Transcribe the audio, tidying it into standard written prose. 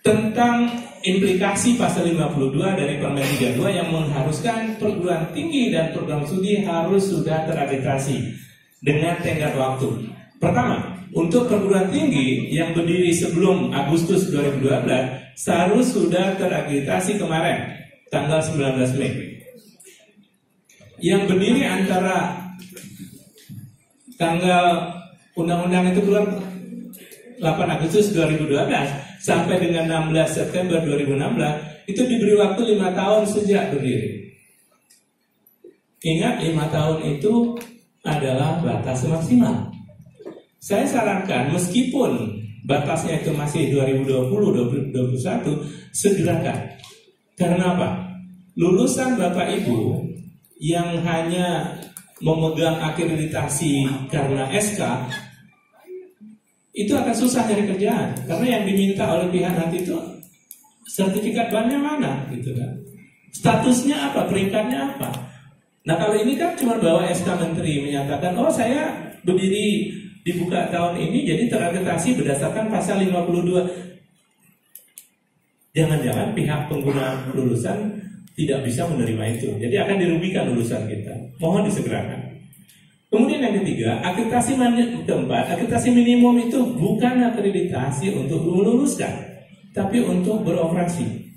tentang implikasi pasal 52 dari Permen 32 yang mengharuskan perguruan tinggi dan program studi harus sudah terakreditasi dengan tenggat waktu. Pertama, untuk perguruan tinggi yang berdiri sebelum Agustus 2012 seharus sudah terakreditasi kemarin, tanggal 19 Mei. Yang berdiri antara tanggal undang-undang itu keluar 8 Agustus 2012 sampai dengan 16 September 2016 itu diberi waktu 5 tahun sejak berdiri. Ingat, 5 tahun itu adalah batas maksimal. Saya sarankan meskipun batasnya itu masih 2020-2021 segerakan. Karena apa? Lulusan Bapak Ibu yang hanya memegang akreditasi karena SK itu akan susah cari kerjaan, karena yang diminta oleh pihak nanti itu sertifikat bannya mana, gitu kan? Statusnya apa, peringkatnya apa? Nah kalau ini kan cuma bawa SK Menteri menyatakan, oh saya berdiri dibuka tahun ini, jadi terakreditasi berdasarkan pasal 52. Jangan-jangan pihak pengguna lulusan tidak bisa menerima itu, jadi akan dirugikan lulusan kita. Mohon disegerakan. Kemudian yang ketiga, akreditasi minimum itu bukan akreditasi untuk meluluskan, tapi untuk beroperasi.